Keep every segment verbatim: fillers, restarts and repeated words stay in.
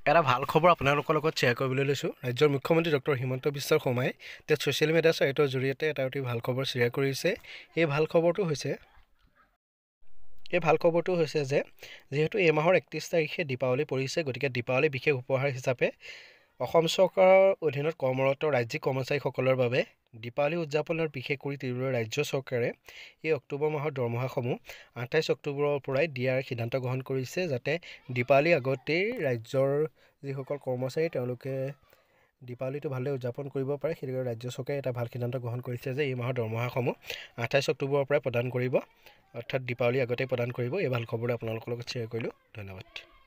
এটা ভাল খবৰ আপোনালোকৰ লগত শ্বেয়াৰ কৰিবলৈ লৈছোঁ। ৰাজ্যৰ মুখ্যমন্ত্ৰী ডক্টৰ হিমন্ত বিশ্ব শৰ্মাই তেওঁ ছ'চিয়েল মিডিয়া ছাইটৰ জৰিয়তে এটা অতি ভাল খবৰ শ্বেয়াৰ কৰিছে। এই ভাল খবৰটো হৈছে এই ভাল খবৰটো হৈছে যে যিহেতু এই মাহৰ একত্ৰিছ তাৰিখে দীপাৱলী পৰিছে, গতিকে দীপাৱলী বিশেষ উপহাৰ হিচাপে অসম চৰকাৰৰ অধীনত কৰ্মৰত ৰাজ্যিক কৰ্মচাৰীসকলৰ বাবে দীপাৱলী উদযাপনৰ বিশেষ কৰি তুলিবলৈ ৰাজ্য চৰকাৰে এই অক্টোবৰ মাহৰ দৰমহাসমূহ আঠাইছ অক্টোবৰৰ পৰাই দিয়াৰ সিদ্ধান্ত গ্ৰহণ কৰিছে, যাতে দীপাৱলীৰ আগতেই ৰাজ্যৰ যিসকল কৰ্মচাৰী তেওঁলোকে দীপাৱলীটো ভালদৰে উদযাপন কৰিব পাৰে। সেইদৰে ৰাজ্য চৰকাৰে এটা ভাল সিদ্ধান্ত গ্ৰহণ কৰিছে যে এই মাহৰ দৰমহাসমূহ আঠাইছ অক্টোবৰৰ পৰাই প্ৰদান কৰিব, অৰ্থাৎ দীপাৱলীৰ আগতেই প্ৰদান কৰিব। এই ভাল খবৰটো আপোনালোকৰ লগত শ্বেয়াৰ কৰিলোঁ। ধন্যবাদ।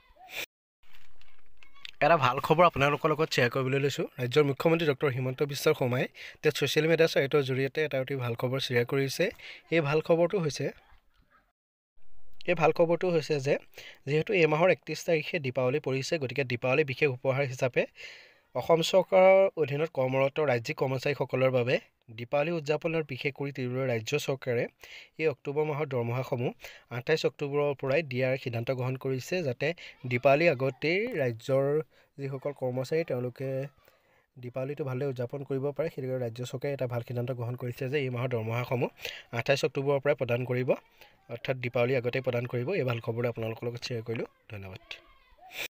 এটা ভাল খবৰ আপোনালোকৰ লগত শ্বেয়াৰ কৰিবলৈ লৈছোঁ। ৰাজ্যৰ মুখ্যমন্ত্ৰী ডক্টৰ হিমন্ত বিশ্ব শৰ্মাই তেওঁ ছ'চিয়েল মিডিয়া ছাইটৰ জৰিয়তে এটা অতি ভাল খবৰ শ্বেয়াৰ কৰিছে। এই ভাল খবৰটো হৈছে এই ভাল খবৰটো হৈছে যে যিহেতু এই মাহৰ একত্ৰিছ তাৰিখে দীপাৱলী পৰিছে, গতিকে দীপাৱলী বিশেষ উপহাৰ হিচাপে অসম চৰকাৰৰ অধীনত কৰ্মৰত ৰাজ্যিক কৰ্মচাৰীসকলৰ বাবে দীপাৱলী উদযাপনৰ বিশেষ কৰি তুলিবলৈ ৰাজ্য চৰকাৰে এই অক্টোবৰ মাহৰ দৰমহাসমূহ আঠাইছ অক্টোবৰৰ পৰাই দিয়াৰ সিদ্ধান্ত গ্ৰহণ কৰিছে, যাতে দীপাৱলীৰ আগতেই ৰাজ্যৰ যিসকল কৰ্মচাৰী তেওঁলোকে দীপাৱলীটো ভালদৰে উদযাপন কৰিব পাৰে। সেইদৰে ৰাজ্য চৰকাৰে এটা ভাল সিদ্ধান্ত গ্ৰহণ কৰিছে যে এই মাহৰ দৰমহাসমূহ আঠাইছ অক্টোবৰৰ পৰাই প্ৰদান কৰিব, অৰ্থাৎ দীপাৱলীৰ আগতেই প্ৰদান কৰিব। এই ভাল খবৰটো আপোনালোকৰ লগত শ্বেয়াৰ কৰিলোঁ। ধন্যবাদ।